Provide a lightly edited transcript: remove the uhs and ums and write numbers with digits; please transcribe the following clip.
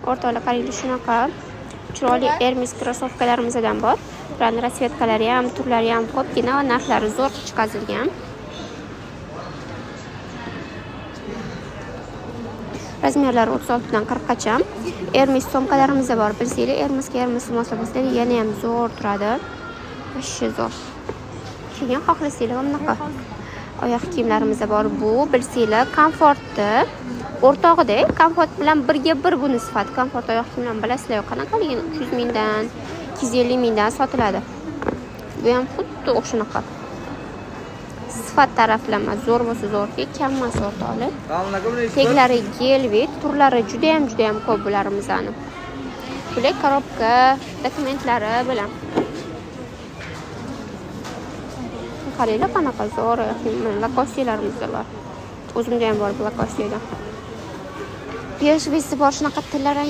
O'rtoqlar, qaranglar, shunaqa chiroyli Hermes krossovkalarimizdan bor. Ularning rasvetkalari ham, turlari ham ko'pgina va narxlari zo'r chiqazilgan. Razmerlari 36 dan 40 gacha. Hermes somkalarimiz bor. Bilsanglar, Hermes munosabati yana ham zo'r turadi. Vashshe zo'r. Keyin xohlasanglar bunaqa oyoq kiyimlarimiz bor. Bu bilsanglar komfortni o'rtog'ida, komfort bilan birga bir buni sifat. Komfort oyoq kiyimlarni bilasizlar, qanaqaligini 300 mingdan, 250 mingdan sotiladi. Bu ham xuddi o'shunaqa. Sifat taraflama zo'r bo'lsa zo'rki, kam emas o'rtoqlar. Teglari gelvit, turlari juda ham ko'p bularimizni. Bular korobka, dokumentlari bilan. Qaranglar, qanaqa zo'r lakostilarimiz bor. O'zimda ham bor bu lakostilar. Peshvisi bor, shunaqa tillar